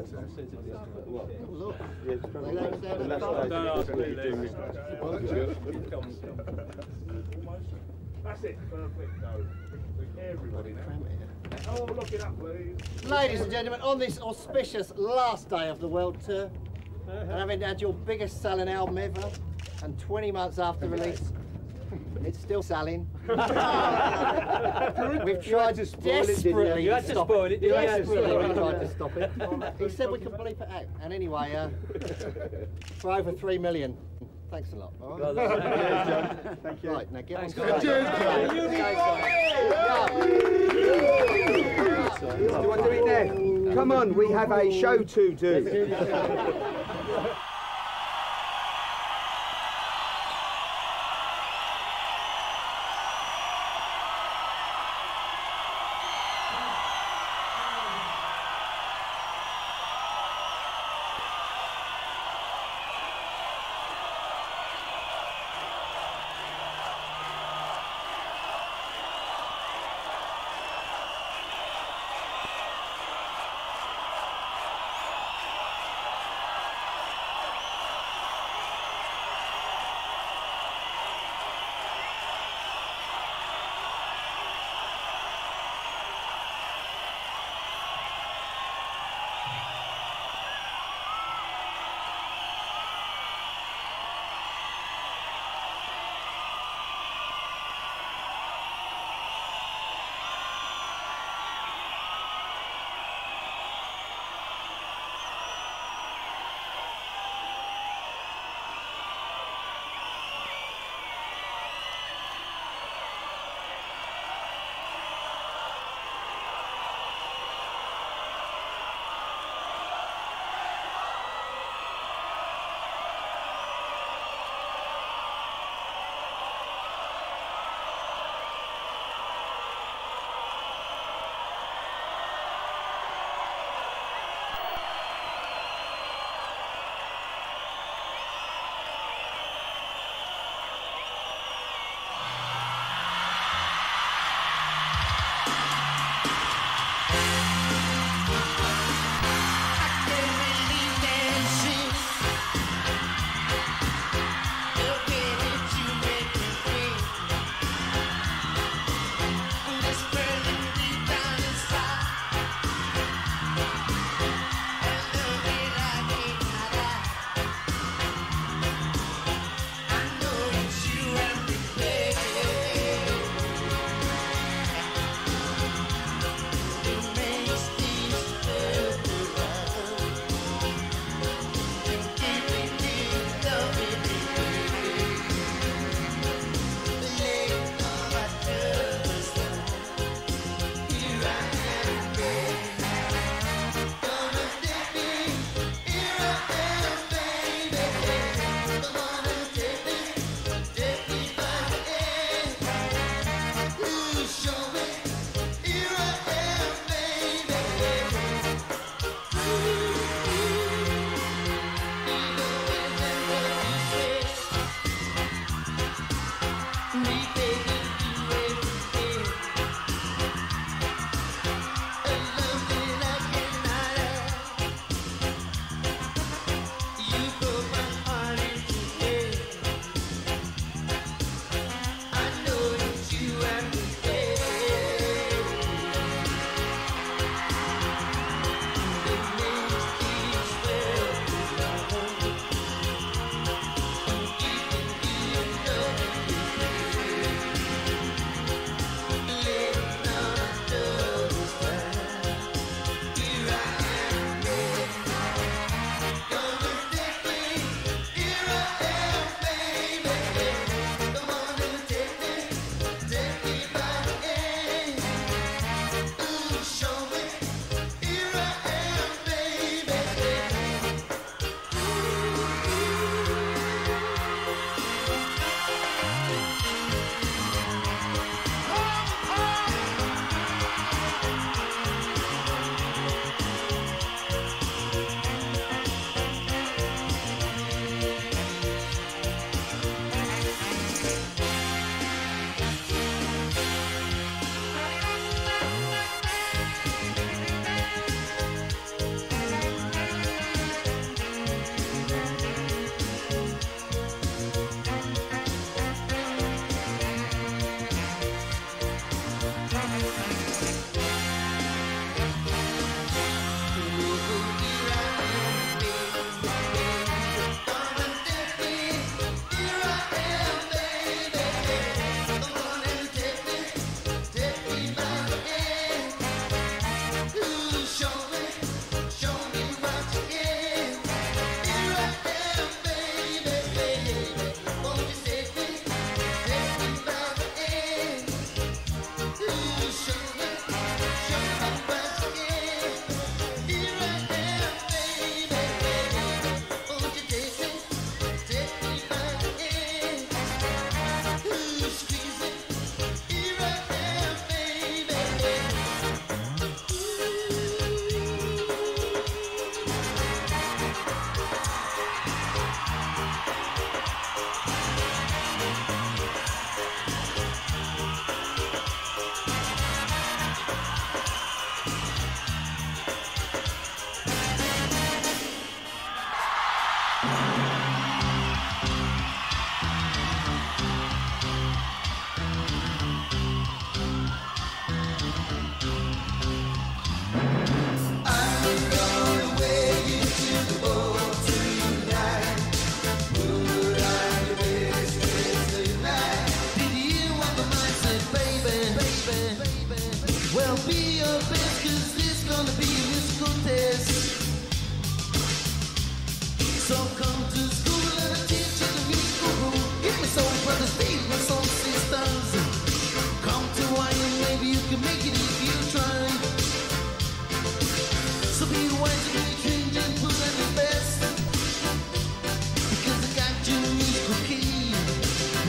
Look. That's it, perfect though. Everybody now. Oh, look it up, please. Ladies and gentlemen, on this auspicious last day of the world tour, and having had your biggest selling album ever, and 20 months after release, it's still selling. We've tried desperately You had to spoil it. Desperately we tried to stop it. He said we could bleep it out. And anyway, for over 3 million. Thanks a lot. All right. Thank you. Right, now get on Do you want to do it then? Come on, we have a show to do.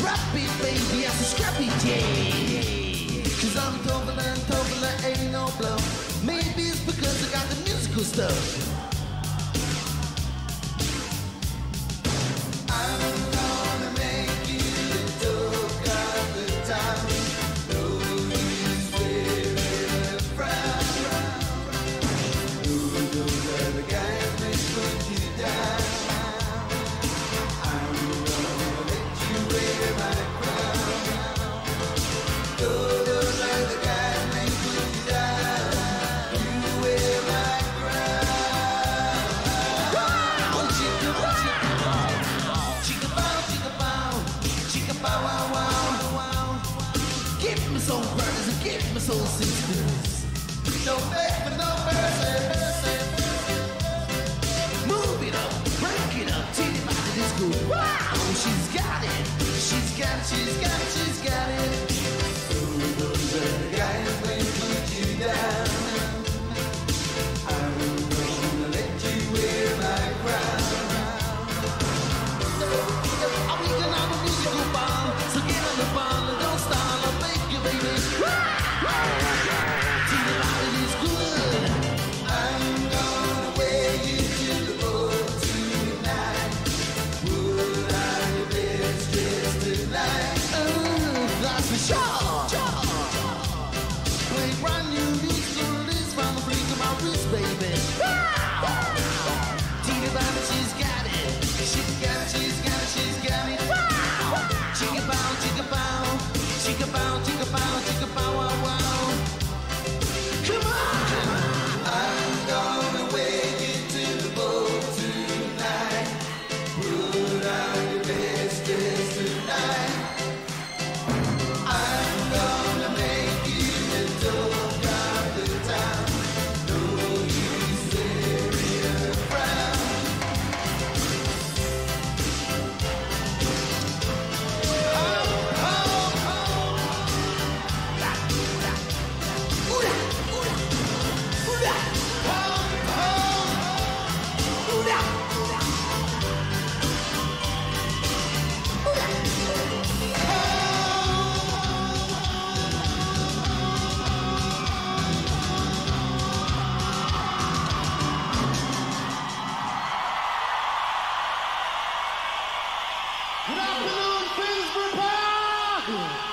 rap it, baby, I'm so scrappy, yeah. Cause I'm tougher, ain't no bluff. Maybe it's because I got the musical stuff. I'm gonna make you the talk of the town. No use wearing a frown. No, those other guys may put you down. I'm gonna let you wear my crown. Those other guys may put you down. You wear my crown. Oh, chicka, chicka bow, chicka bow, chicka bow, wow, wow. Give me some brothers and give me some sisters. No beg for no mercy. Move it up, break it up, till your body is good. Wow, she's got it, she's got it, she's got it, she's got it. Those other guys may put you down. I'm gonna let you wear my crown. I'm weaking on a musical bomb, so get on the ball and don't stall. I'll make you, baby. Till your body is good. I'm gonna wear you to the boat tonight. Put on your best dress tonight. That's for sure. Play brand new musical release from the blink of my wrist, baby. Tina Bobby, she's got it. She's got it, she's got it, she's got it. Chicka bow, chicka bow, chicka bow, chicka bow, chicka bow, wow, wow. Come on! I'm gonna wear you to the boat tonight. Put on your best dress tonight. I'm gonna make you the talk of the town. No use wearing a frown. Good afternoon, Finsbury Park!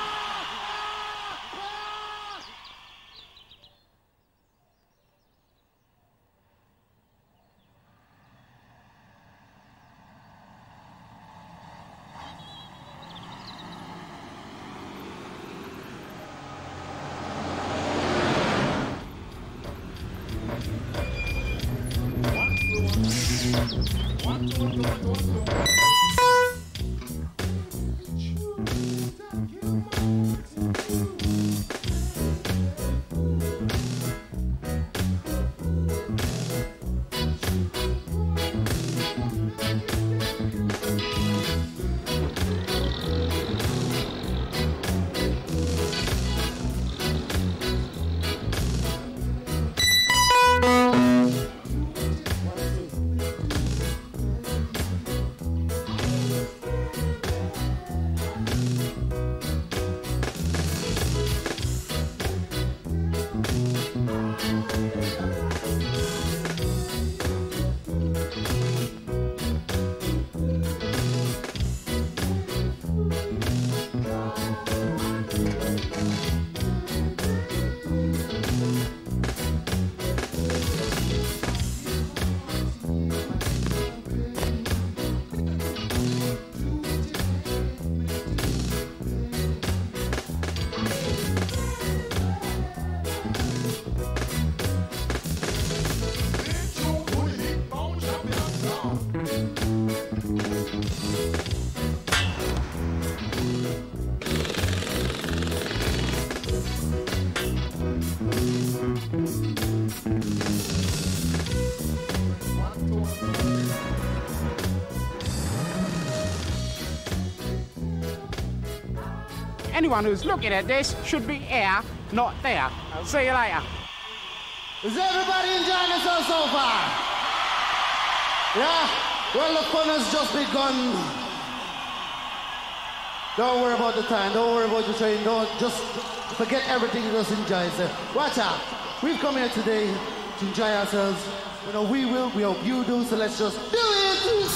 Anyone who's looking at this should be here, not there. I'll see you later. Is everybody enjoying themselves so far? Yeah? Well, the fun has just begun. Don't worry about the time, don't worry about the train, don't just forget everything, just enjoy yourself. Watch out! We've come here today to enjoy ourselves. You know, we will, we hope you do, so let's just do it!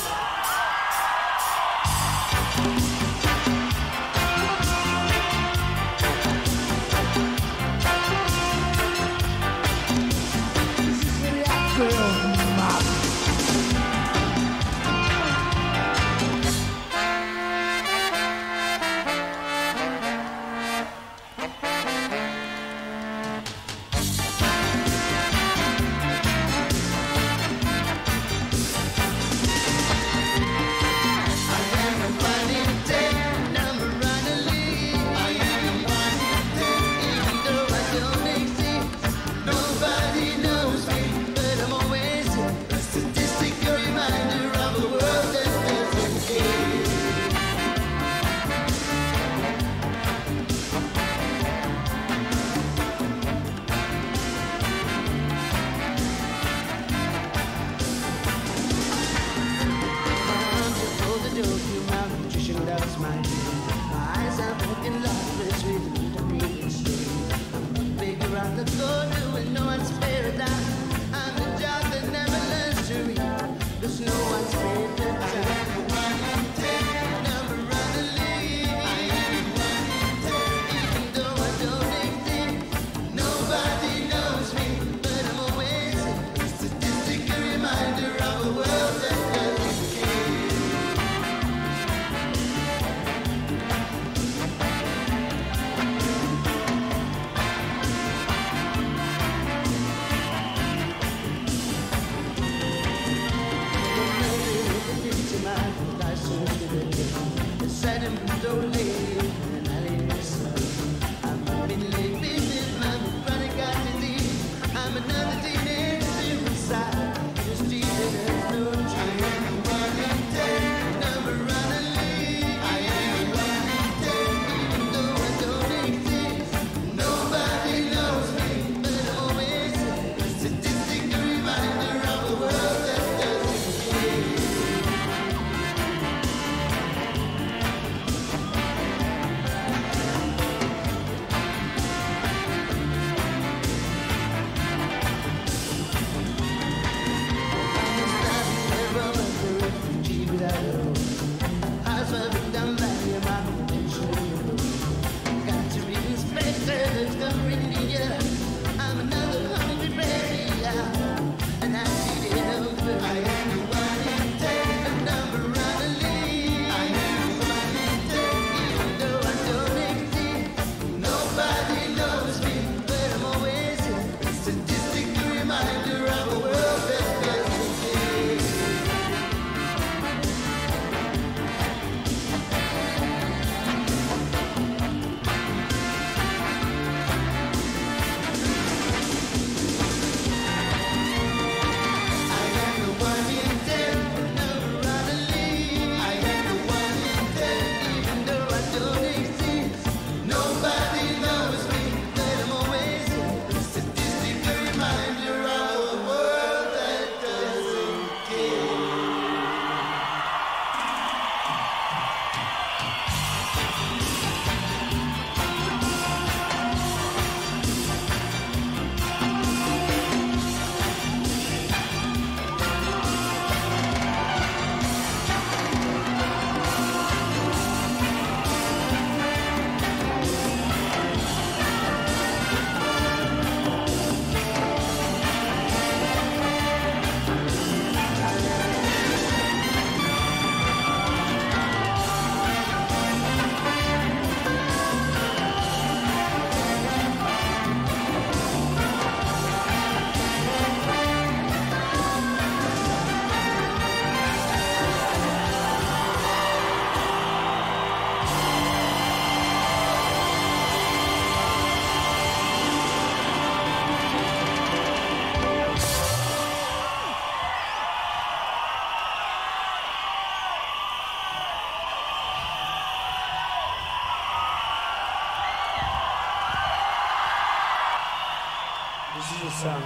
song.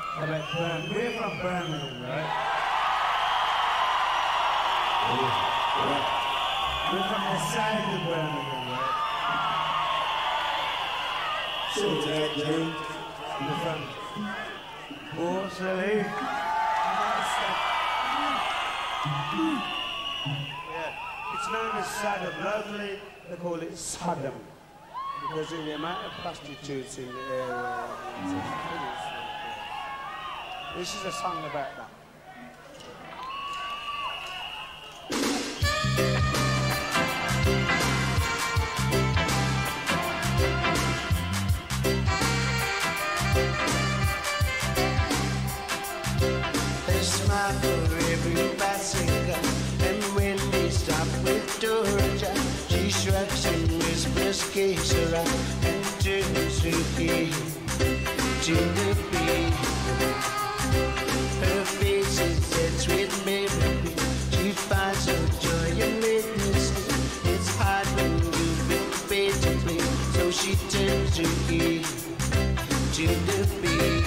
We're from Birmingham, right? We're from the side of Birmingham, right? Sort of that, Joe. We're from Horsley. Yeah, it's known as Saddam. Locally, they call it Saddam. Because of the amount of prostitutes in the area. This is a song about that. They smile for every bicycle, and when they stop with Georgia, she shrugs and whispers que sera, and turns to the beat. Her face is that sweet memory. She finds her joy in witnessing. It's hard when you've been paid to play, so she turns to the beat.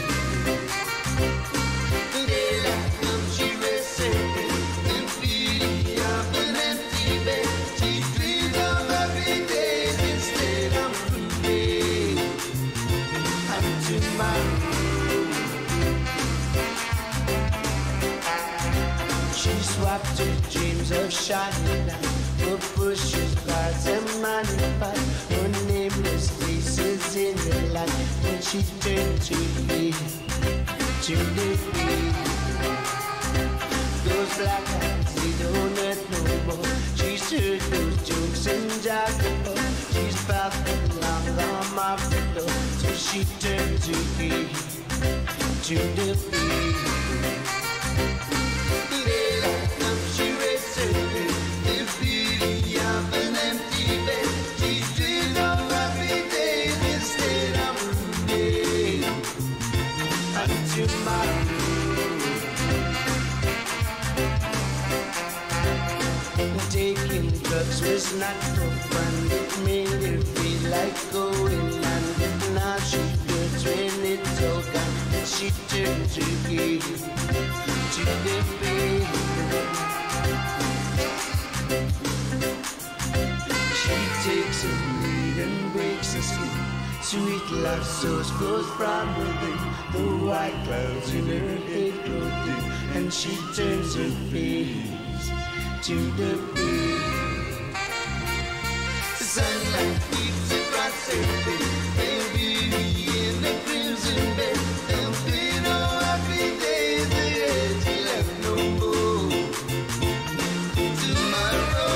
Daylight comes, she rests her head, the beauty of an empty bed. She dreams of happy days instead of today and tomorrow. She swapped her dreams of shining light for bushes, clouds, and money fight. Her nameless faces in the light when she turned to the beat. Those black eyes, they don't hurt no more. She's heard those jokes and jokes before. She's felt the long arm of the door, so she turned to the beat. Daylight comes, she rests her head, the beauty of an empty bed. She dreams of happy days instead of today and tomorrow. Taking drugs was not for fun. It made her feel like going under. Now she hurts when it's all gone, and she turns to the beat. She takes a lead and breaks a sleep. Sweet love source flows from within. The white clouds in her head grow dim, and she turns her face to the beat. The sunlight beats across her face, and beauty in the crimson bed. There'll be no happy days ahead. She'll have no more tomorrow.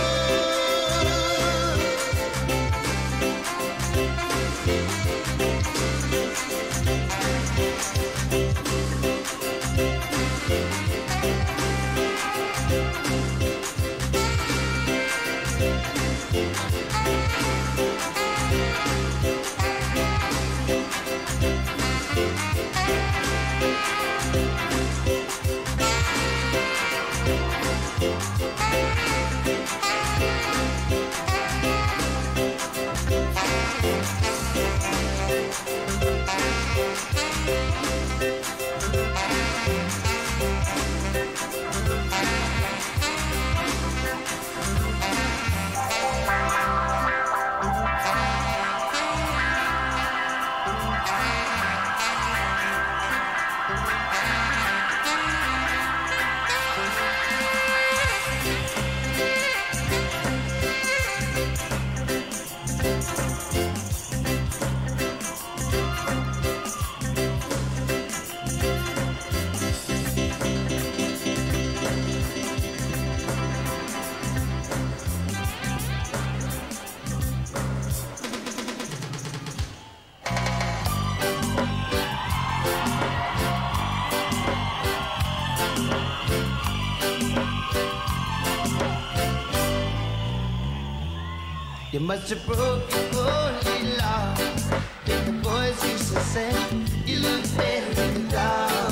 You must have broke your holy law. If the boys used to say you look better in the dark,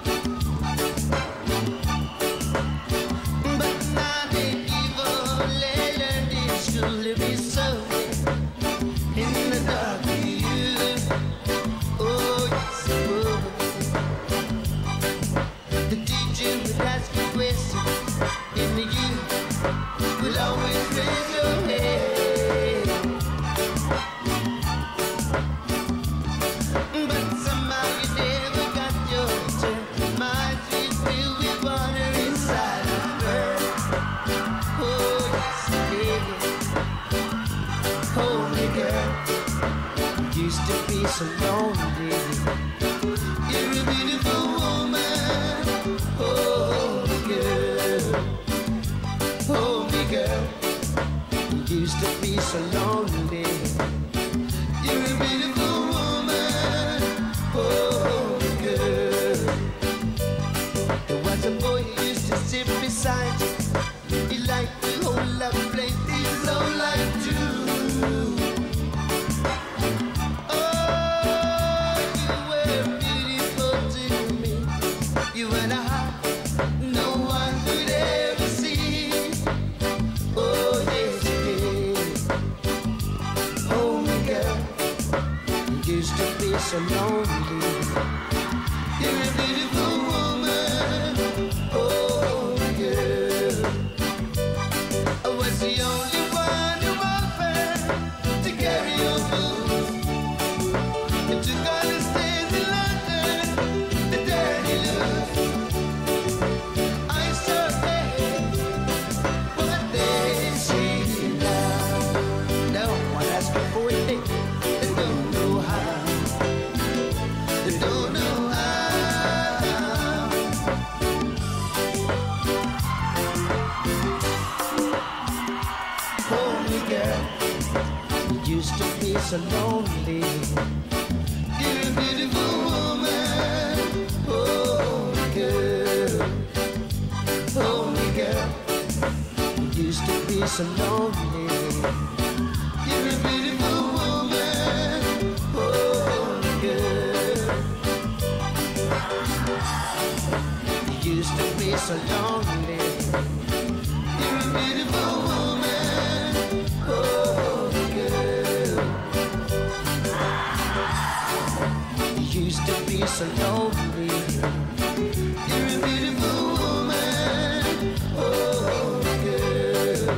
but now they give only learned in school to be so in the dark for you. Oh, yes, oh. The teacher would ask you questions, and you would you'll always raise your head. But somehow you never got your turn. My dreams filled with water inside of her. Oh, yes, baby. Hold me, girl. Used to be so lonely. You're a beautiful woman. Hold me, girl. Hold me, girl. Used to be so lonely. You're a beautiful woman. Hold me, girl. There was a boy who used to sit beside you. He liked to hold up, play his whole life too. You and I, no one could ever see. Oh, yes, you did. Hold me, girl. You used to be so lonely. You're a beautiful woman. Oh, girl. I was the only one who offered to carry your boots. It took all the stairs in London, the dirty look. So lonely. You're a beautiful woman. Oh, girl. Oh, me, girl. You used to be so lonely. You're a beautiful woman. Oh, girl. You used to be so lonely. You're a beautiful woman. Oh, girl. Used to be so lonely. You're a beautiful woman. Oh, girl.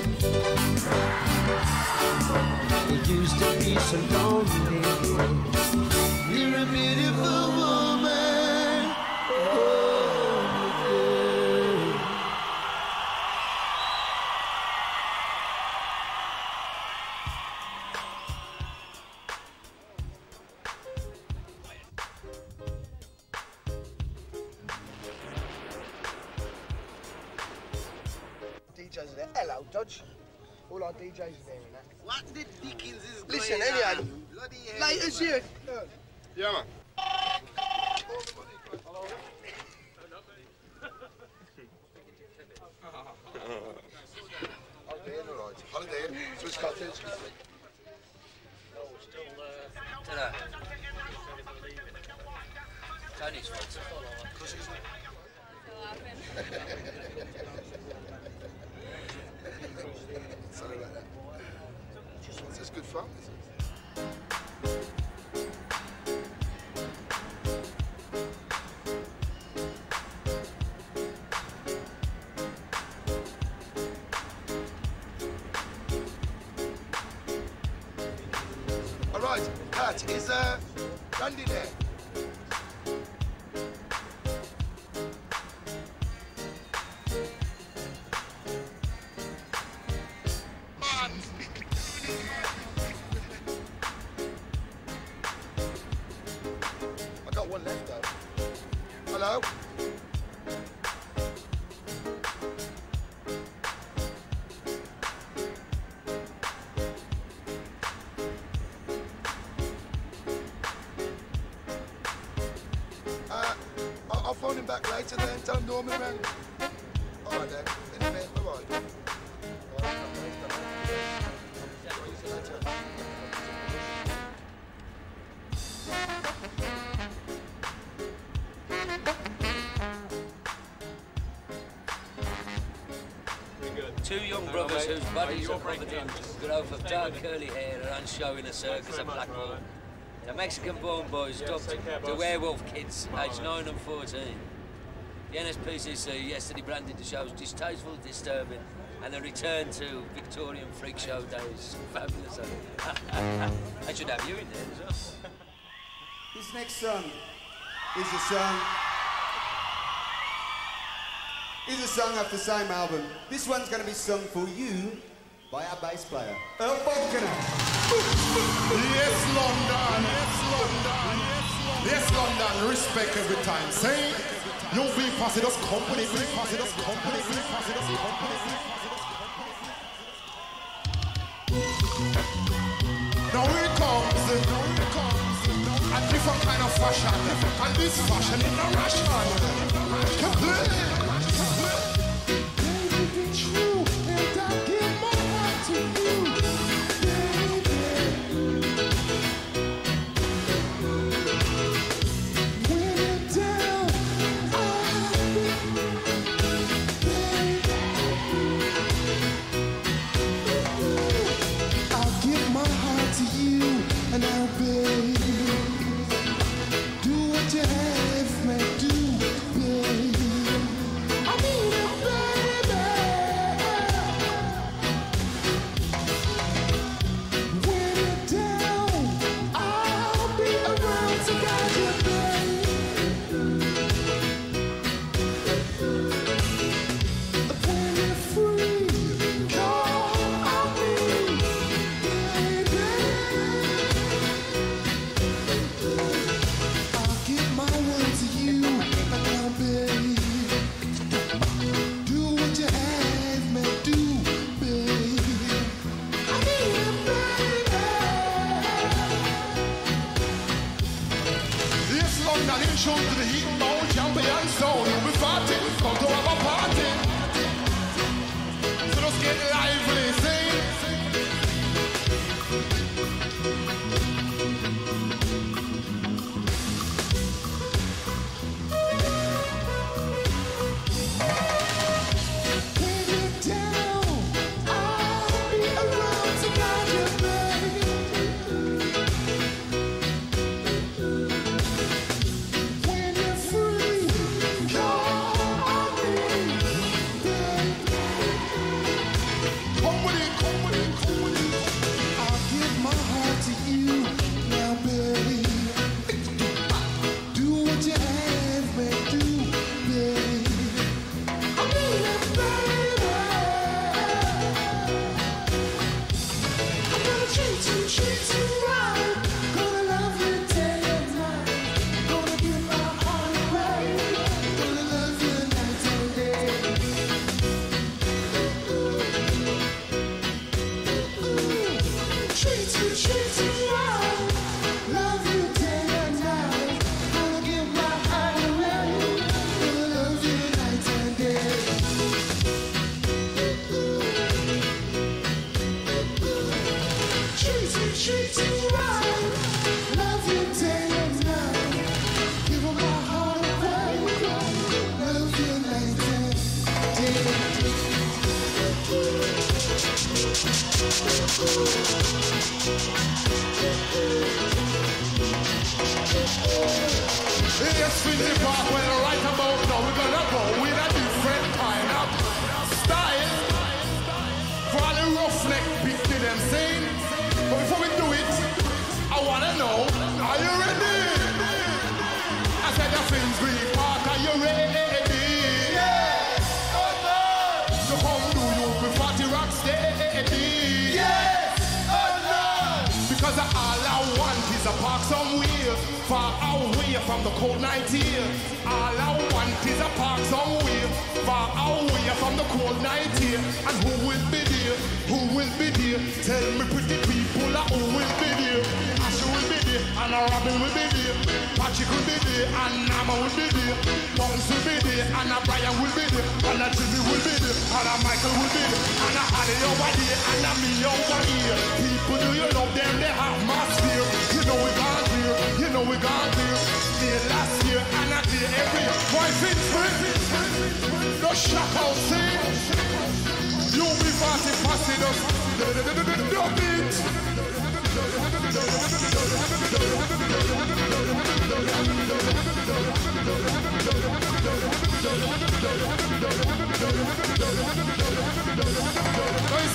You used to be so lonely. You're a beautiful woman. Oh, girl. DJs are there. Hello, Dodge. All our DJs are there and that. What the dickens is Listen, going anyway, on? Bloody hell. laters here. Yeah, man. Holiday, Swiss cottage. Tony's fault. Sorry about that. It's good fun, isn't it? All right, Pat, is Randy there? I got one left though. Hello? I'll phone him back later then, tell him Norman rang. All right then, in a bit, all right. Two young brothers whose bodies are covered in growth of dark curly hair are on show in a circus at Blackpool. The Mexican-born boys dubbed the Werewolf Kids, aged 9 and 14. The NSPCC yesterday branded the show as distasteful, disturbing and a return to Victorian freak show days. Fabulous. I should have you in there as well. This next song is a song off the same album. This one's going to be sung for you by our bass player, Earl Falconer. Yes, London. Yes, London. Yes, London. Respect every time. Say, UB40 does company. UB40 does company. UB40 does company. Now here it comes. A different kind of fashion. And this fashion is not Russian. Complete. True, and I give my heart to you, baby. When you're down, I'll give my heart to you, and I'll baby. Do what you have me do, baby. I need a baby. When you're down, I'll be around to guide you, baby. When you're free, call on me, baby. I'll give my word to you, and now, baby. Do what you have me do, baby. I need a baby. Yes, London, in show to the heat, no champion zone. UB40, come to have a party. So let's get lively, sing. When you're down, I'll be around to guide you, baby. When you're free, call on me, baby. Come with it. I'll give my heart to you, now, baby. Do what you have me do, baby. I need a baby. I'm gonna treat you right. Gonna love you day and night. Gonna give my heart away. Gonna love you night and day. Treat you right. Love you day and night. Gonna give my heart away. Gonna love you night and day. Treat you right. Love you day and night. Give my heart away. Love you night and day. Yes, Finsbury Park, well, right about now we're gonna go with a different kind of style. For all the roughneck people them saying. But before we do it, I wanna know, are you ready? I said the Finsbury Park, are you ready? Yes! Oh no! So come do UB40 rock steady? Yes! Oh no! Because all I want is a park somewhere, far away from the cold night here. All I want is a park somewhere, far away from the cold night here. And who will be there? Who will be there? Tell me pretty people who will be there. Ashley will be there, and Robin will be there. Patrick will be there, and Nama will be there. Bones will be there, and Brian will be there. And Jimmy will be there, and Michael will be there. And Ali over there, and me over here. People, do you love them? They have mass fear. You know we got here, you know we got here. There last year, and I did every year. Why Finsbury? No shock out, see? UB40 pass it up. Dub it.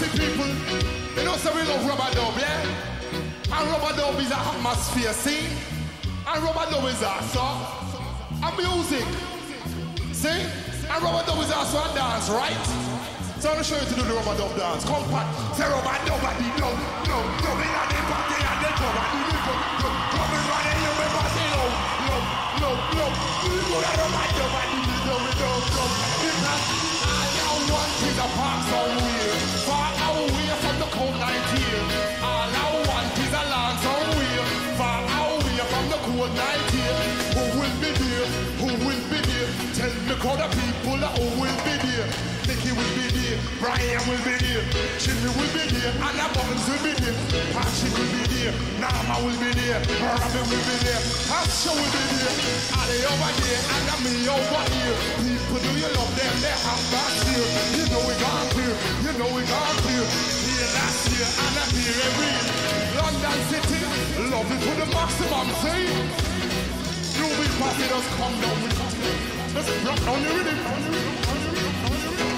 see people, you know, so we love rubber dub, yeah? And rubber dub is an atmosphere, see? And rubber dub is also a music, see? And rubber dub is also a dance, right? So I'm going to show you to do the rubber dub dance. Come back, say rubber dub, body dub, dub, dub, in the party and the dub, and the dub, dub, dub, in the you remember, say love, love, love, love, you got rubber dub, and the dub, dub, dub, because all I want is a park somewhere, far away from the cold night here. All I want is a land somewhere, far away from the cold night here. Who will be there? Who will be there? Tell me, call the people who will be there. Nicky will be there, Brian will be there, Jimmy will be there, Anna Buttons will be there, Patrick will be there, Nama will be there, Robin will be there, Asha will be there, Ali over there, and me over here. People, do you love them? They have back here. You know we gone clear, you know we gone clear. Here last year, and I'm here every year. London City, love it to the maximum, see? You will pass it, us come down with us. Let's rock on your rhythm, on your rhythm, on your rhythm, on your rhythm.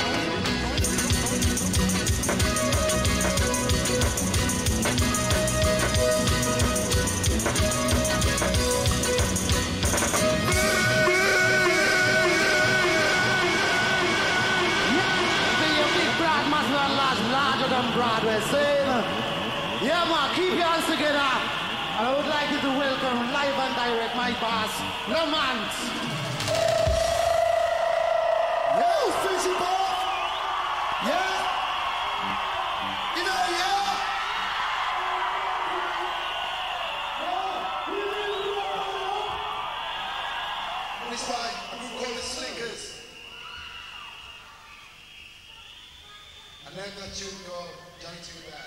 Broadway saying, yeah man, keep your hands together. And I would like you to welcome live and direct my boss, Lamont. Yo, Fishy Boy! Yeah! You know, yeah! This way, a group called the Slickers. And then that tune called Johnny Too Bad.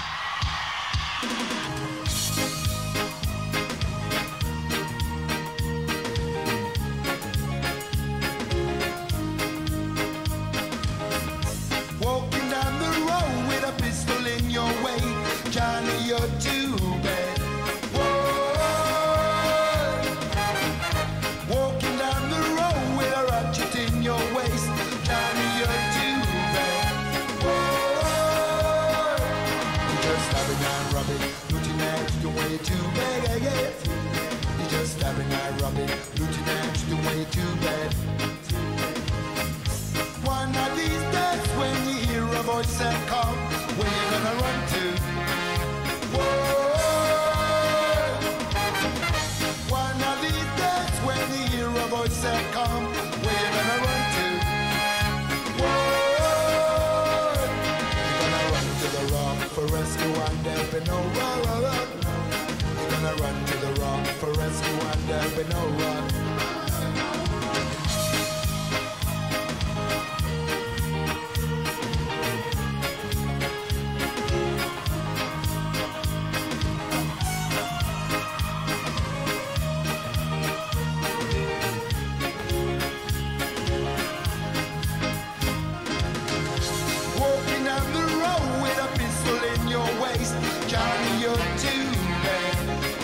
Walking down the road with a pistol in your way, Johnny, you're too bad. Whoa. Walking down the road with a ratchet in your waist, Johnny, you're too bad. Whoa. You just stabbing and robbing, looting at the way too bad. You just stabbing and robbing, looting at the way too bad. One of these days when you hear a voice and call, where you gonna run to? Whoa. One of these days when you hear a voice and call, where you gonna run to? Whoa. You're gonna run to the rock for rescue and there'll be no run. You're gonna run to the rock for rescue and there'll be no run. Johnny, you're too bad.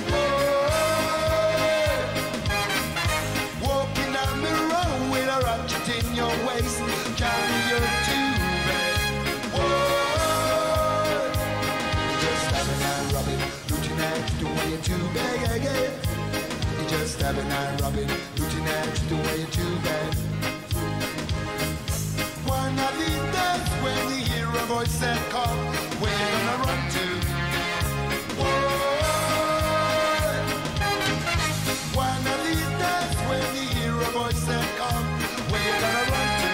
Whoa. Walking down the road with a ratchet in your waist, Johnny, you're too bad. Whoa. You just stabbing and robbing, looting at the way you're too bad. You just stabbing and robbing, looting at the way you're too bad. One of these days when you hear a voice and call, where you gonna run to? One of these days when you hear a voice and call, where you gonna run to?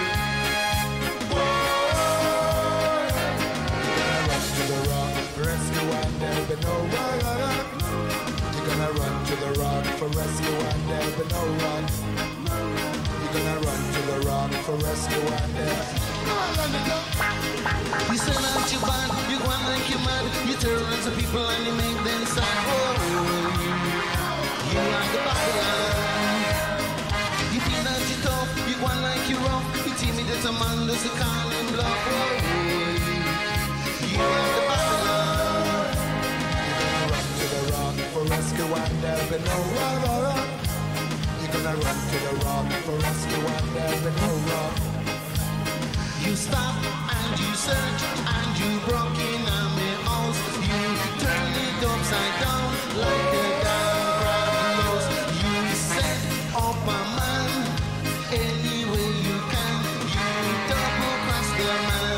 Whoa. You're gonna run to the rock for rescue and there'll be no run. You're gonna run to the rock for rescue and there'll be no run. You're gonna run to the rock for rescue and there'll You sell out your band, you go on like you're mad. You terrorize the people and you make them sad. Oh, you like the Babylon. You feel that you're tough, you go on like you're rough. You tell me that a man does a call and bluff. Oh, you like the Babylon. You're gonna run to the rock for rescue and there'll be no run. You're gonna run to the rock for rescue and there'll be no run. You stop and you search and you broke in on my house. You turn it upside down like a down crab lost. You set up a man any way you can. You double cross the man.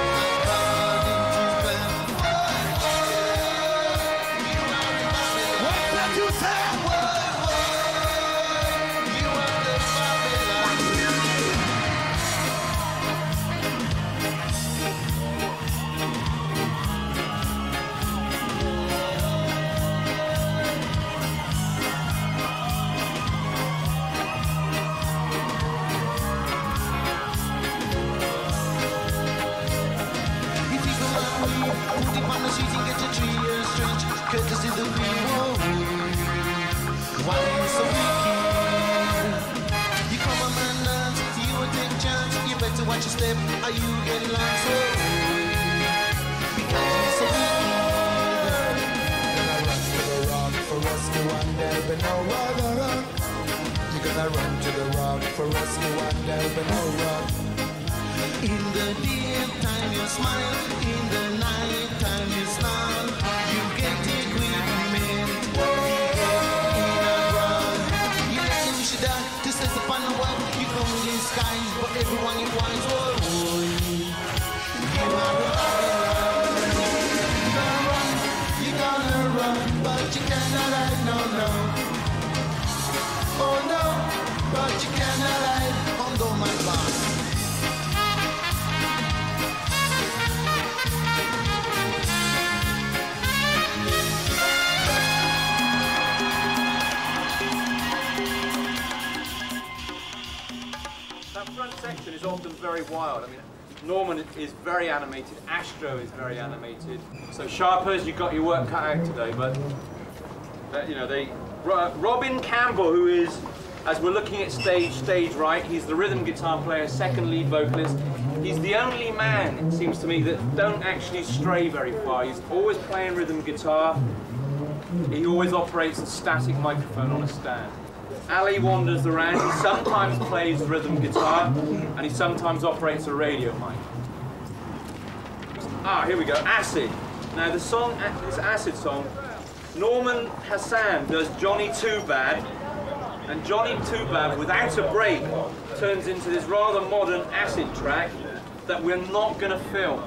Courtesy the real why you so wicked? You come on my nuts, you will take chance. You better watch your step, or you get lost. Because you're so wicked. You're gonna run to the rock for rescue and there'll be no other rock. You're gonna run to the rock for rescue and there'll be no rock. In the daytime you smile, in the night time you snarl. You get equipment, you get in a run. You let him should die to set upon the world. You come in disguise, but everyone you want, oh, you are a run. You're gonna run, but you cannot hide, no, no. Oh no, but you cannot hide, under my boss. That front section is often very wild. I mean, Norman is very animated, Astro is very animated. So Sharpers, you've got your work cut out today, but you know, Robin Campbell, who is, as we're looking at stage right, he's the rhythm guitar player, second lead vocalist. He's the only man, it seems to me, that don't actually stray very far. He's always playing rhythm guitar. He always operates a static microphone on a stand. Ali wanders around, he sometimes plays rhythm guitar, and he sometimes operates a radio mic. Ah, here we go, Acid. Now the song, this Acid song, Norman Hassan does Johnny Too Bad, and Johnny Too Bad, without a break, turns into this rather modern acid track that we're not going to film.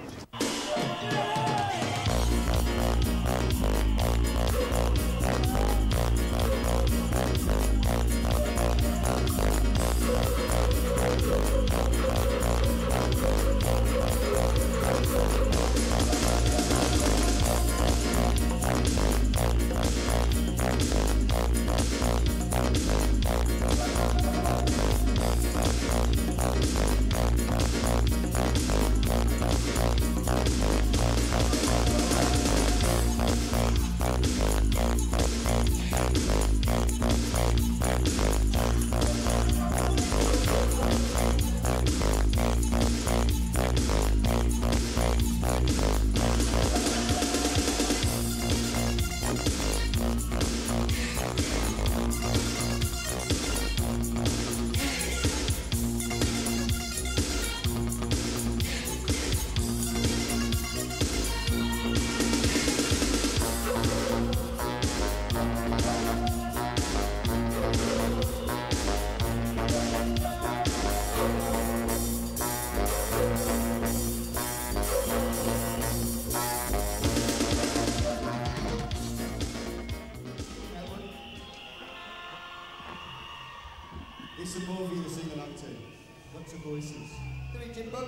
It's a movie to sing along to. Lots of voices. Do it, Jimbo.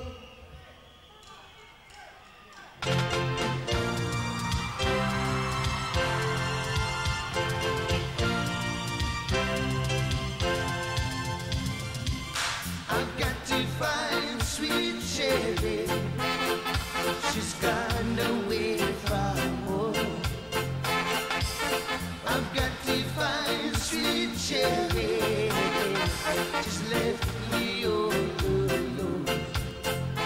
I've got to find sweet Sherry. She's gone away from home. I've got to find sweet Sherry. Just left me all alone.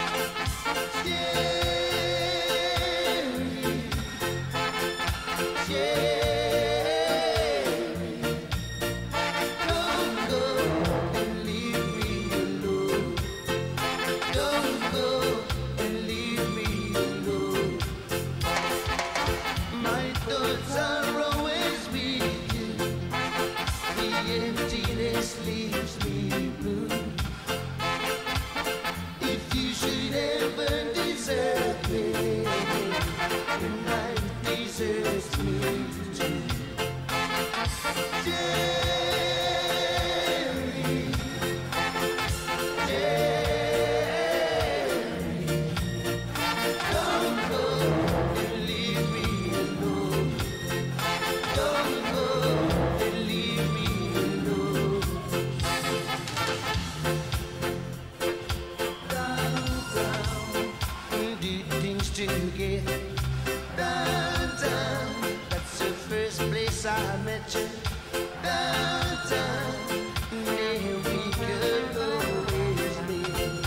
I met you downtown, where we could always meet.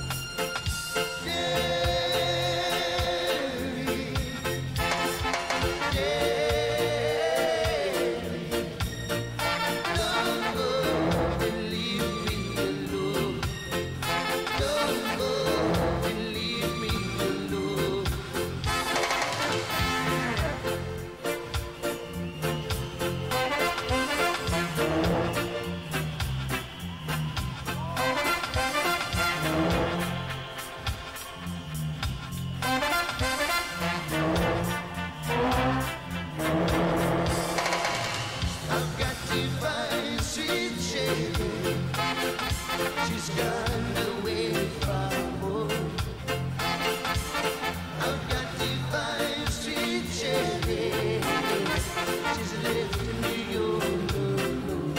Don't go and leave me alone. Don't go and leave me alone. I've got to find sweet shade. She's gone away from home. I've got to find sweet shade. She's left me all alone.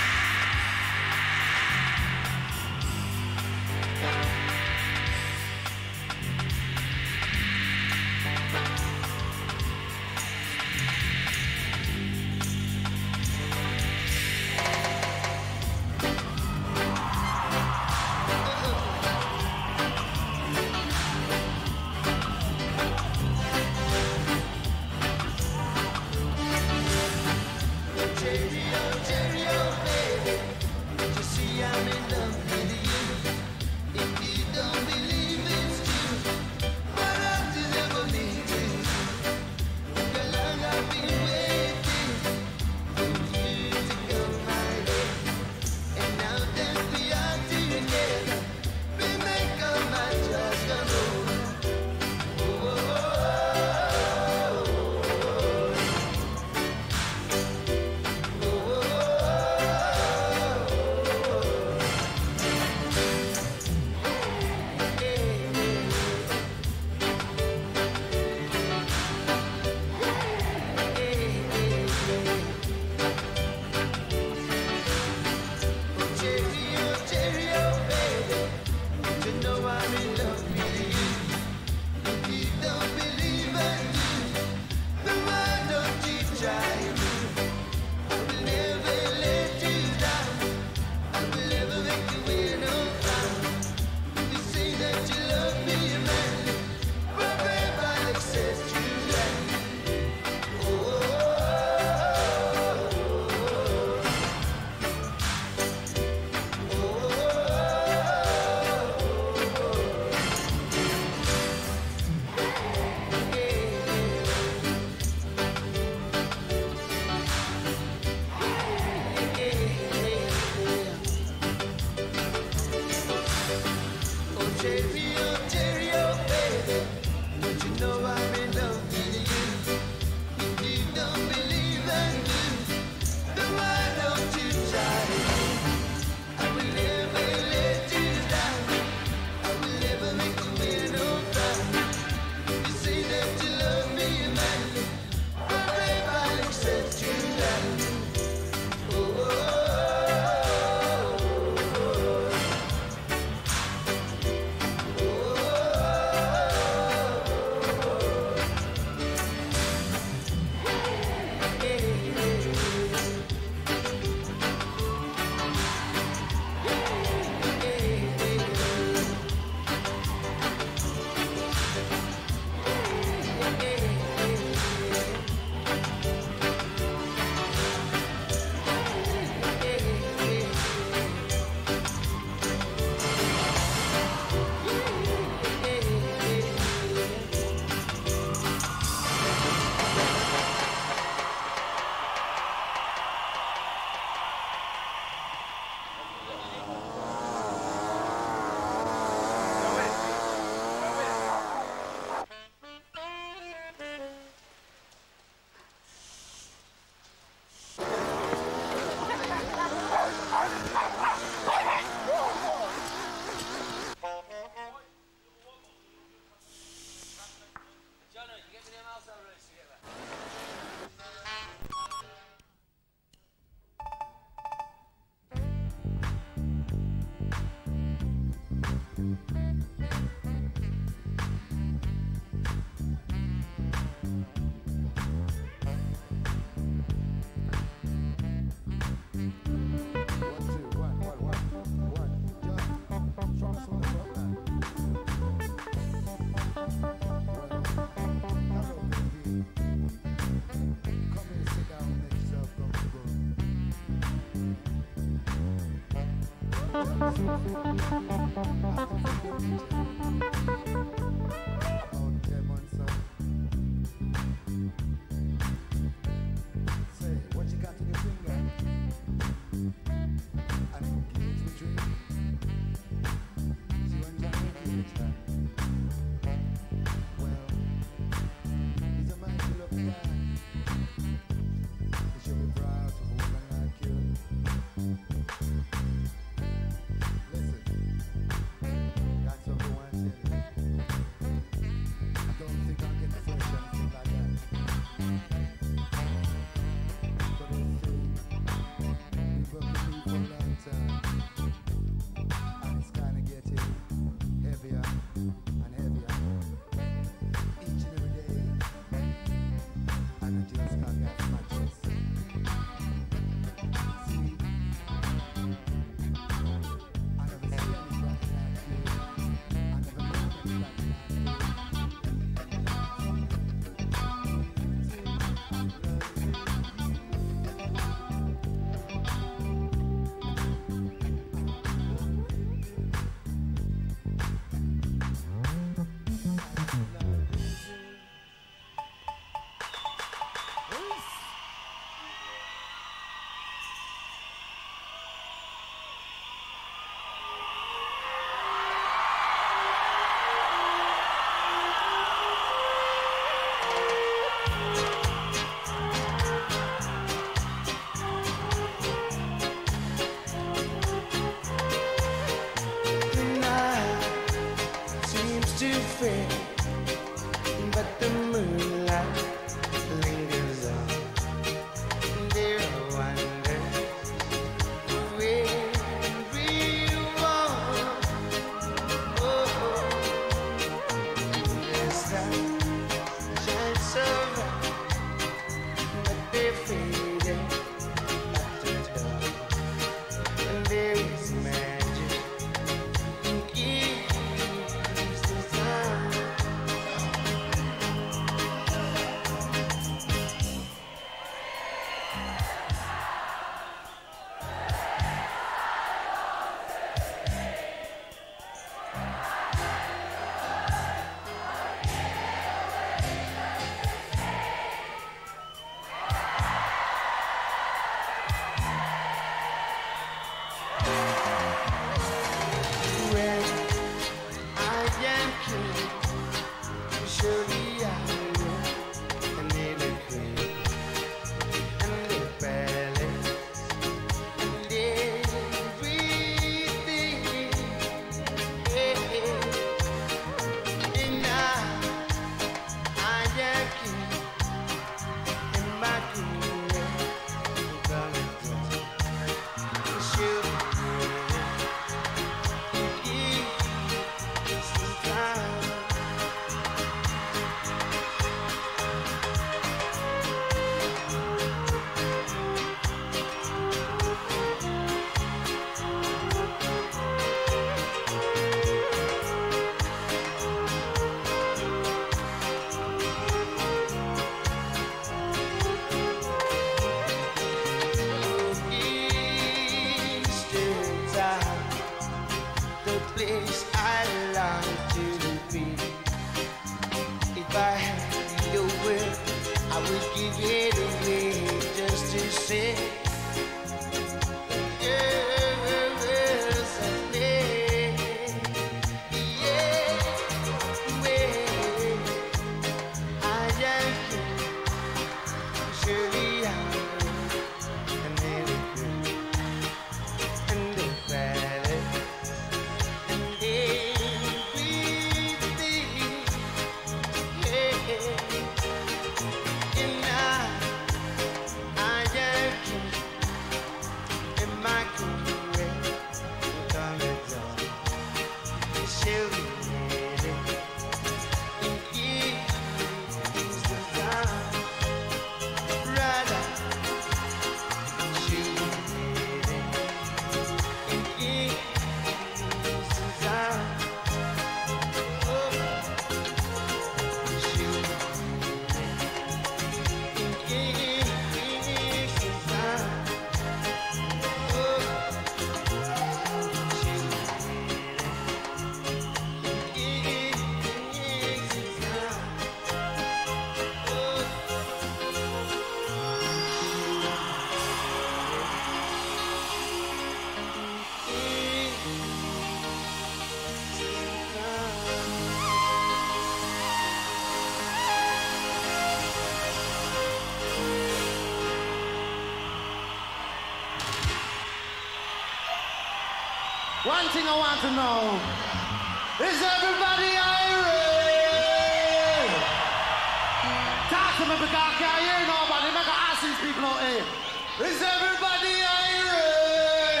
One thing I want to know, is everybody irate? Talk to me because I can't hear nobody. I'm gonna ask these people out here. Is everybody irate?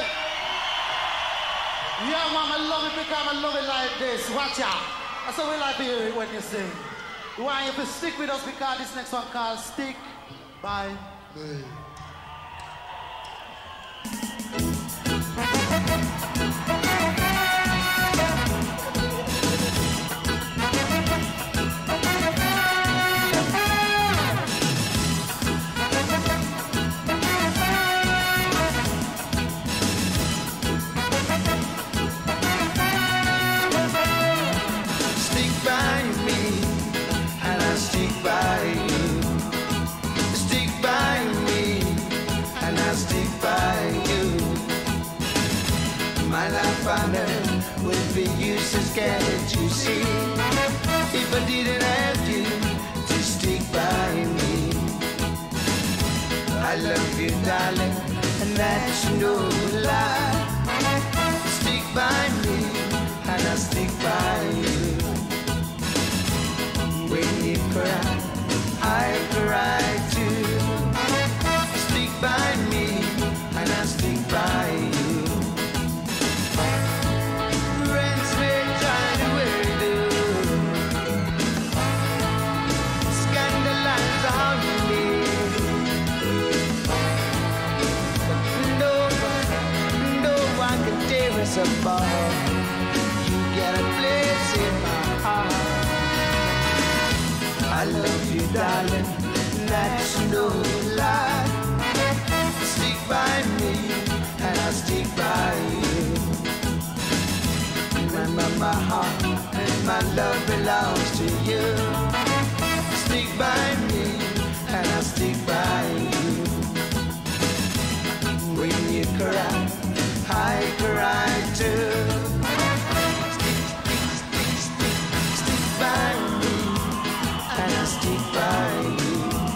Yeah, man, I love it because I love it like this. Watch out. That's how we like to hear it when you sing. We want you to stick with us because this next one called Stick by Me. Would be useless, can't you see? If I didn't have you to stick by me. I love you, darling, and that's no lie. Stick by me, and I'll stick by you. When you cry, I cry too. Stick by me, and I'll stick by you. Above. You get a place in my heart. I love you, darling, that's no lie. Stick by me, and I'll stick by you. Remember, my heart and my love belongs to you. Stick by me, and I'll stick by you. When you cry, I cry too. Stick by me, and I'll stick by you.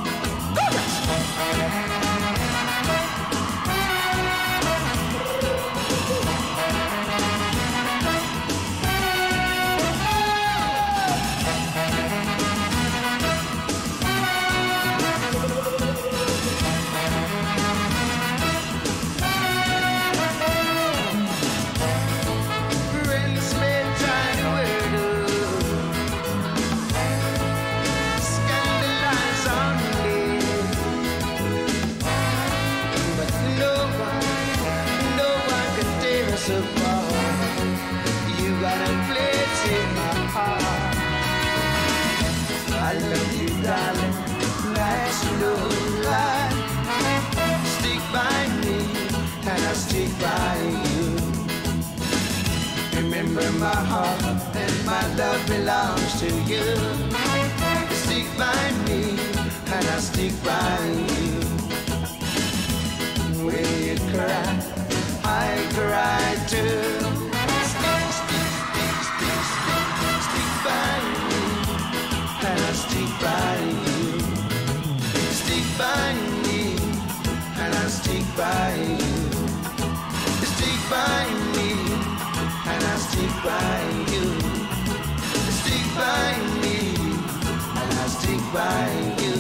You got a place in my heart. I love you, darling, that's no lie. Stick by me, and I'll stick by you. Remember, my heart and my love belongs to you. Stick by me, and I'll stick by you. When you cry, I cry too. Stick by me, and I'll stick by you. Stick by me, and I'll stick by you. Stick by me, and I'll stick by you. Stick by me, and I'll stick by you.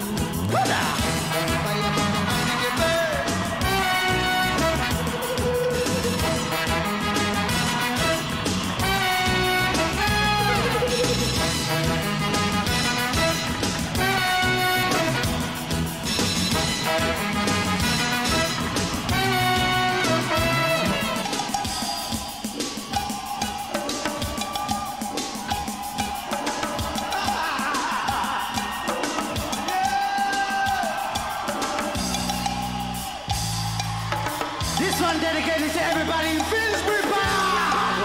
This one dedicated to everybody in Finsbury Park.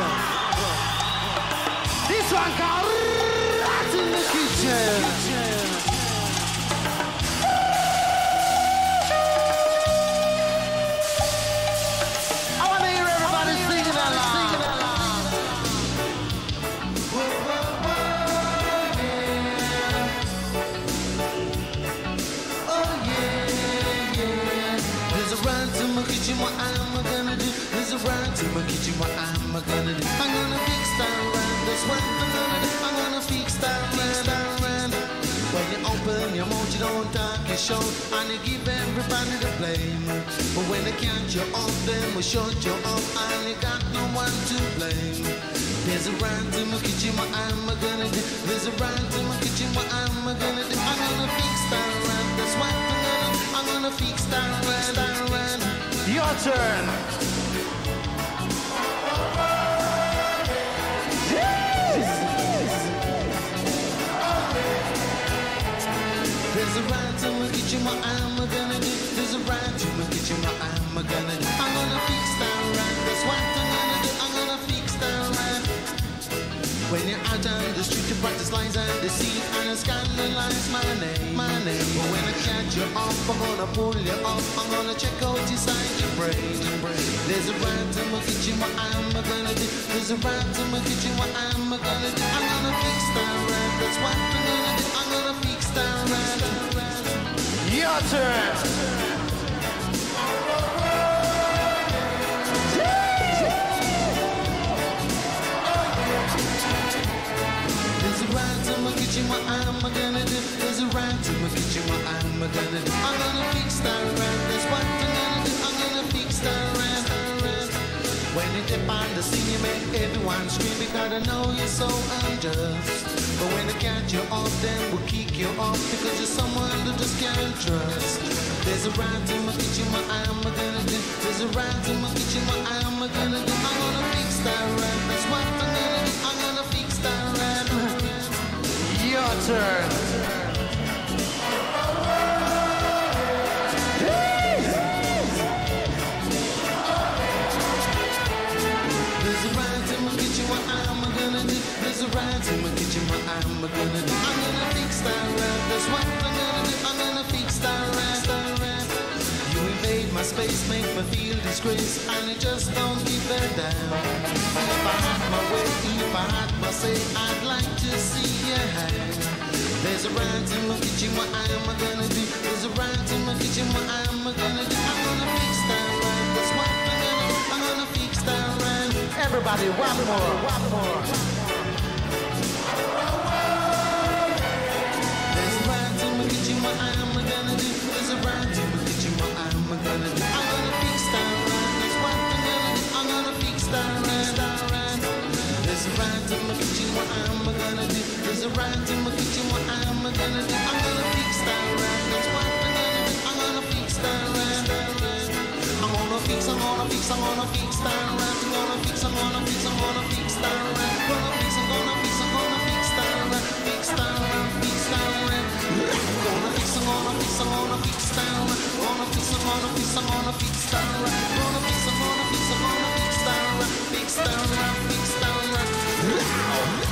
This one called Rat in the Kitchen. I want to hear everybody singing along. Oh yeah, yeah. There's a run to my kitchen, what I'm gonna do. There's a run to my kitchen, what I'm shout and you give everybody the blame. But when they count you up, then we shut you up and you got no one to blame. There's a rhyme to my kitchen, what am I gonna do? There's a rhyme to my kitchen, what am I gonna do? I'm gonna fix that rhyme, that's what I'm gonna fix that rhyme. Your turn. There's a rhyme to my kitchen, what am I gonna do? There's a rhyme to my kitchen, what am I gonna do? I'm gonna fix that rhyme, that's what I'm gonna do. I'm gonna fix that rhyme. When you're out on the street, you practice lies and deceit and scandalize my name. But when I catch you up, I'm gonna pull you up. I'm gonna check out inside your brain. There's a rhyme to my kitchen, what am I gonna do? There's a rhyme to my kitchen, what am I gonna do? I'm gonna fix that rhyme, that's what I'm gonna do. I'm gonna fix that rhyme. Your turn. There's a rhyme to my kitchen, what am I gonna do? There's a rhyme to my kitchen, what am I gonna do? I'm gonna fix that rhyme, that's what I'm gonna do. I'm gonna fix that rhyme. When you dip on the scene, you make everyone scream because I know you're so unjust. But when they catch you up, then we'll kick you off because you're someone that just can't trust. There's a rhyme to my kitchen, what am I gonna do? There's a rhyme to my kitchen, what am I gonna do? I'm gonna fix that rhyme, that's what I'm gonna do. I'm gonna fix that rhyme. Your turn. There's a rhyme to my kitchen, what am I gonna do? There's a rhyme to my kitchen, what am I gonna do? I'm gonna fix that rhyme, that's what I'm gonna do. I'm gonna fix that rhyme. You invade my space, make me feel disgrace, and you just don't give a damn. If I had my way, if I had my say, I'd like to see you hang. There's a rhyme to my kitchen, what am I gonna do? There's a rhyme to my kitchen, what am I gonna do? I'm gonna fix that rhyme, that's what I'm gonna do. I'm gonna fix that rhyme. Everybody, one more. There's a rhyme to my kitchen, what am I gonna do? There's a rhyme to my kitchen, what am I gonna do? I'm gonna fix that rhyme, that's what I'm gonna do. I'm gonna fix that rhyme. There's a rhyme to my kitchen, what am I gonna do? There's a rhyme to my kitchen, what am I gonna do? I'm gonna fix that rhyme, that's what I'm gonna do. I'm gonna fix that rhyme. I'm gonna fix that rhyme. I'm gonna fix that rhyme. I'm gonna fix that rhyme. Fix that rhyme. Fix that rhyme. Fix that rhyme. Fix that rhyme. Gonna fix that rhyme. Gonna fix that rhyme. Fix that rhyme. Gonna fix that rhyme. Fix that rhyme. Fix that rhyme. Gonna fix that rhyme. Fix that rhyme. Fix that rhyme. Fix that rhyme. Fix that rhyme.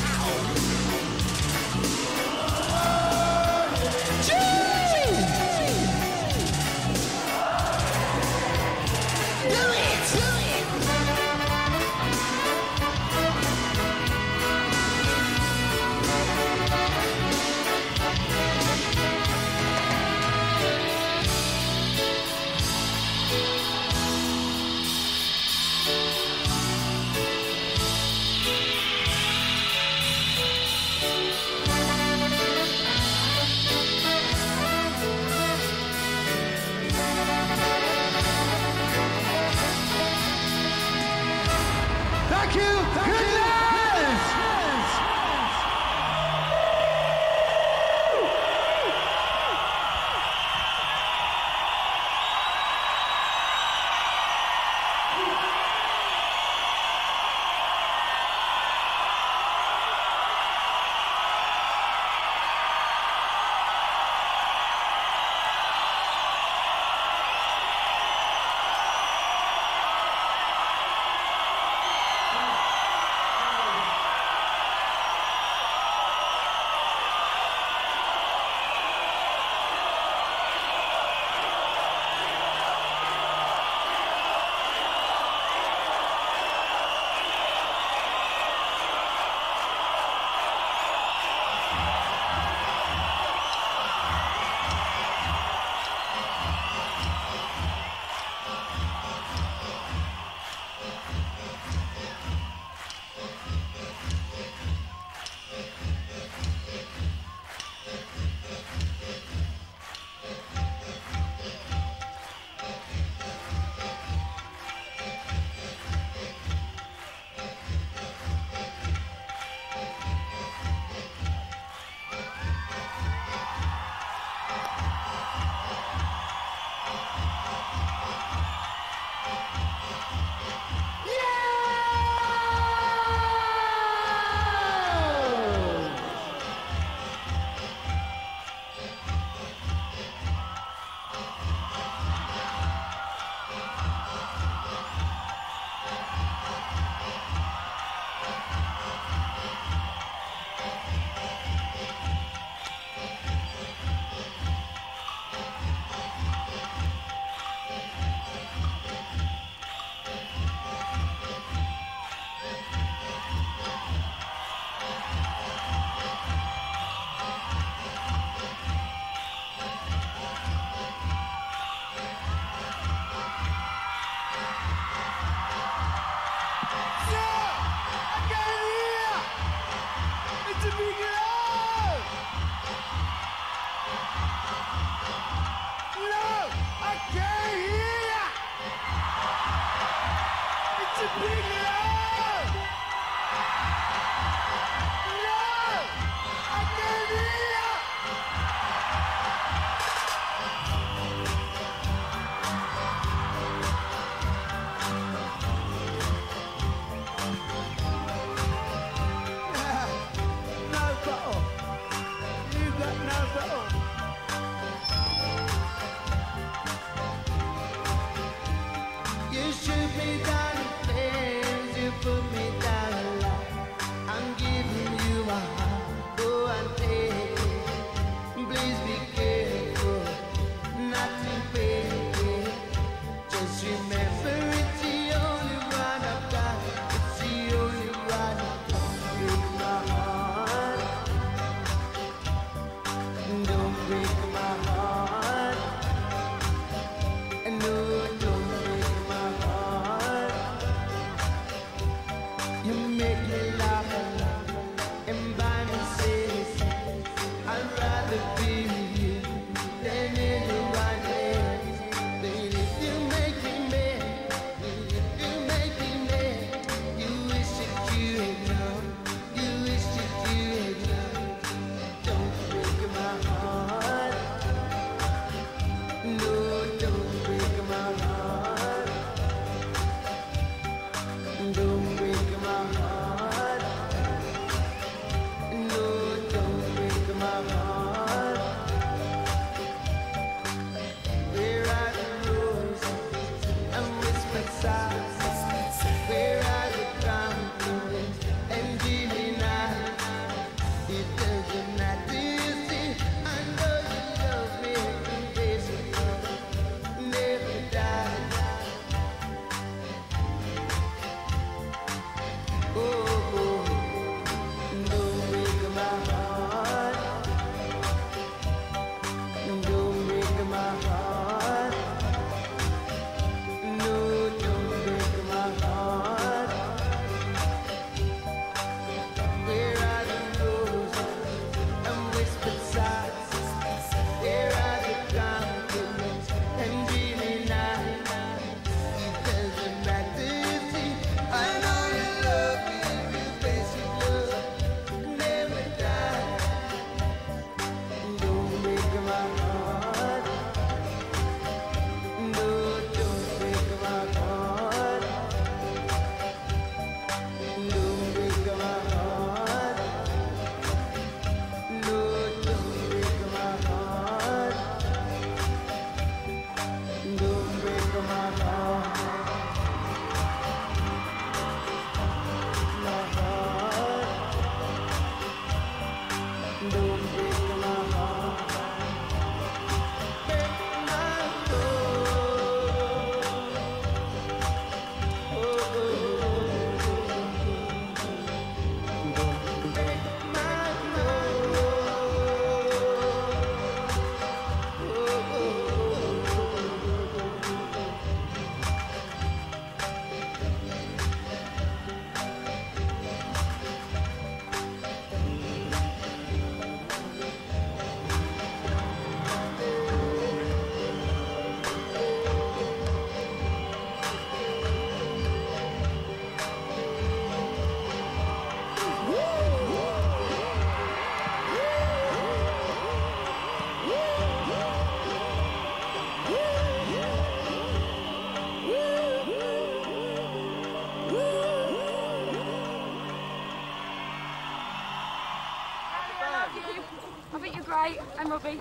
I think you're great, and Robbie.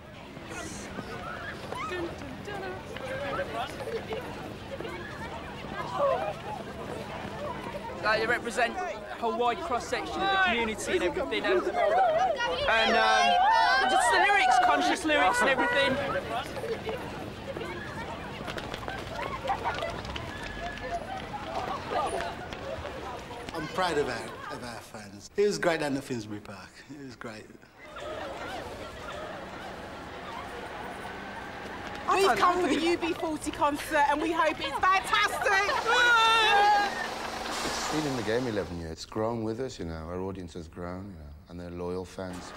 You represent a whole wide cross-section of the community and everything, and just the lyrics, conscious lyrics and everything. I'm proud of our fans. It was great down at Finsbury Park. It was great. We've come for the UB40 concert and we hope it's fantastic! It's been in the game 11 years. It's grown with us, you know. Our audience has grown, you know, and they're loyal fans.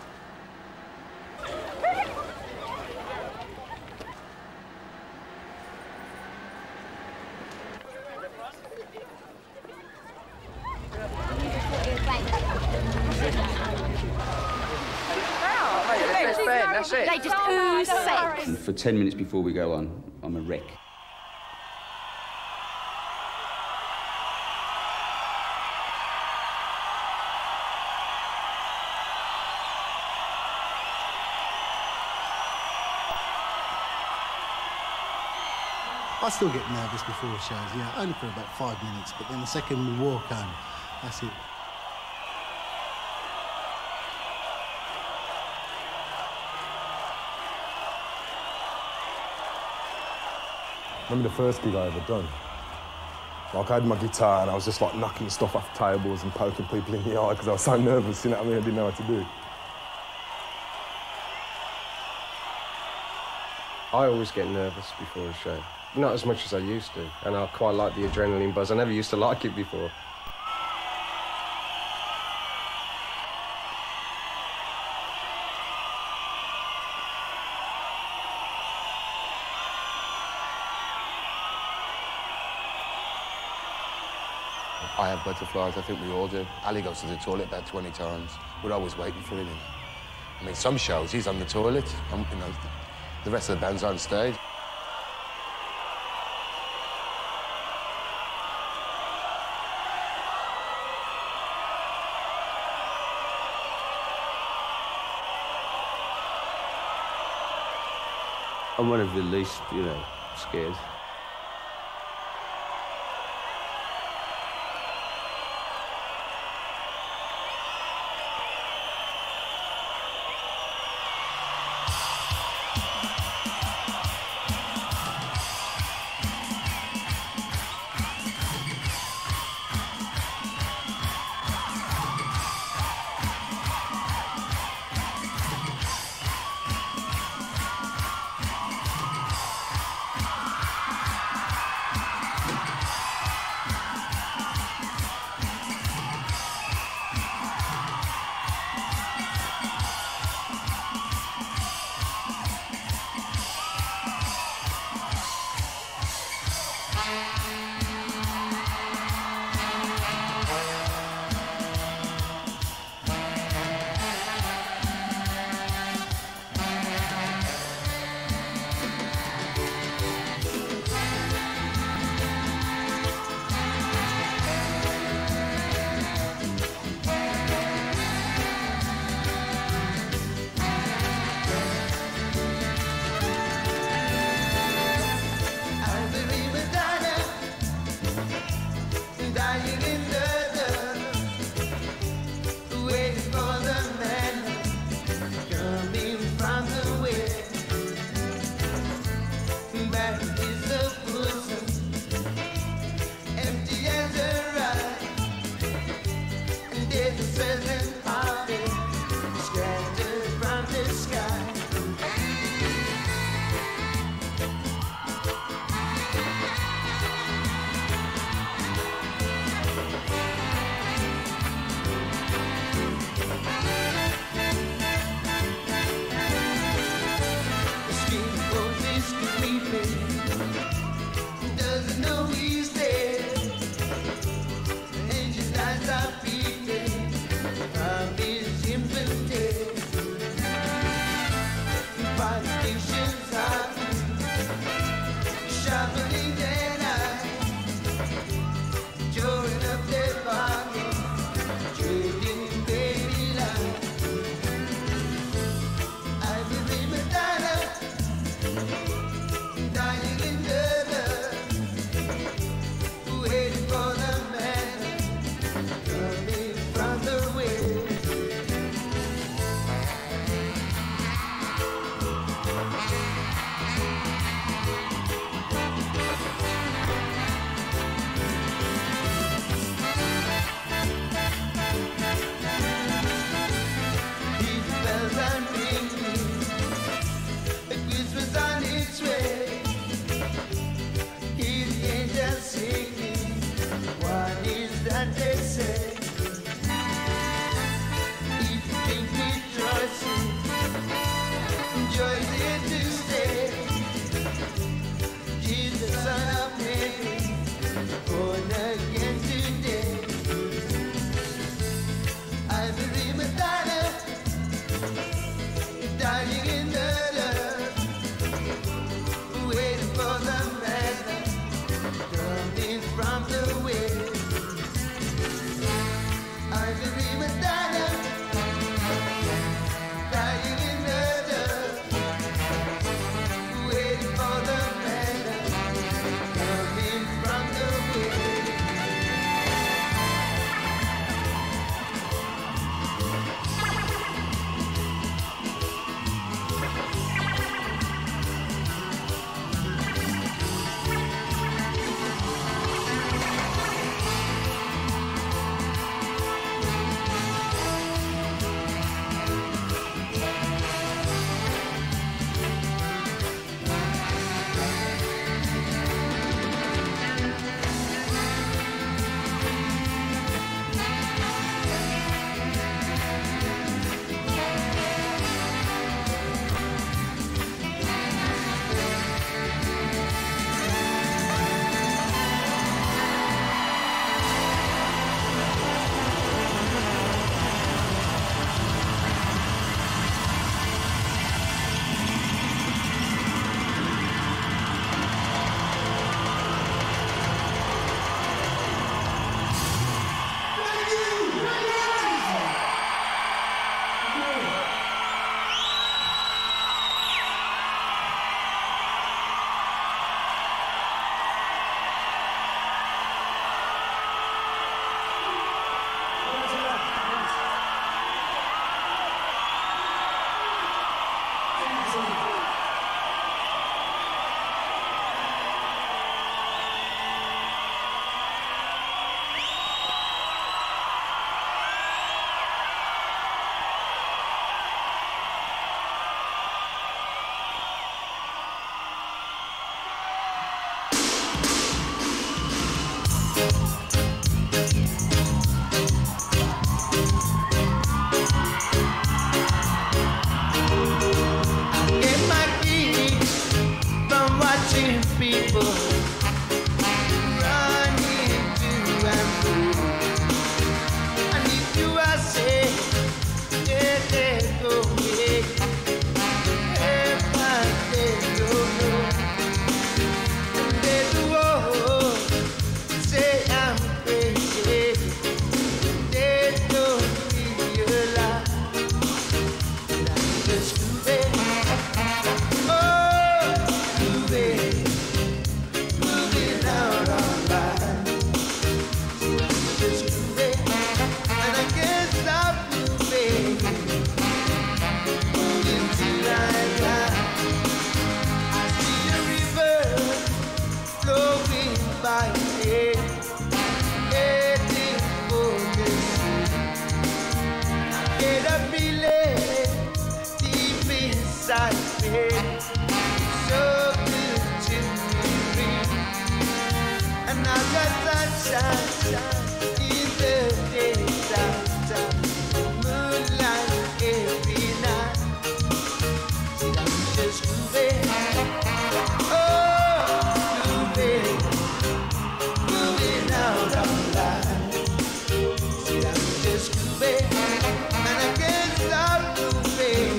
That's it. They just ooze sex. And for 10 minutes before we go on, I'm a wreck. I still get nervous before shows, yeah, only for about 5 minutes, but then the second we walk on, that's it. Remember the first gig I ever done? Like, I had my guitar and I was just like knocking stuff off tables and poking people in the eye because I was so nervous, you know what I mean? I didn't know what to do. I always get nervous before a show. Not as much as I used to, and I quite like the adrenaline buzz. I never used to like it before. I have butterflies, I think we all do. Ali goes to the toilet about 20 times. We're always waiting for him, you know. I mean, some shows, he's on the toilet, you know, the rest of the band's on stage. I'm one of the least, you know, scared. Dying in the And if you are say, yeah, they go away. They don't know. They do all say I'm crazy. They don't realize that I'm just moving. Oh, moving out of line. Just moving, and I can't stop moving. Moving till I die. I see a river flowing by me, heading for the sea. I get a feeling deep inside me, so good to be free. And I got sunshine in the daytime, moonlight every night. I'm just moving, oh, moving out of line. See, I'm just moving, and I can't stop moving,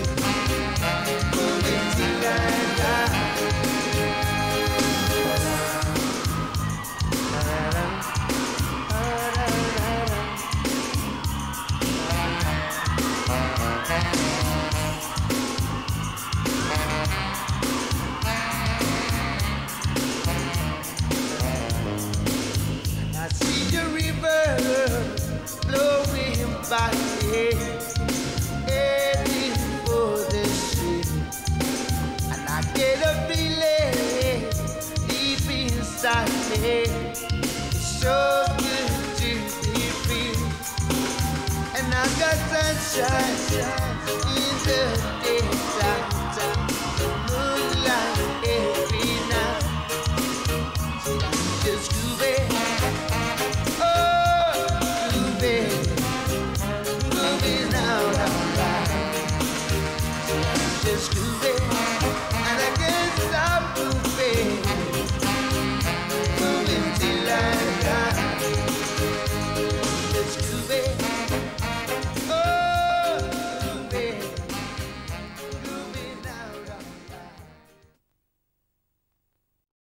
moving till I die. I see the river flowing by me, heading for the sea. And I get a feeling deep inside me, it's so good to be free. And I got sunshine in the daytime, moonlight every night. Just moving, oh, moving out of line. Just moving,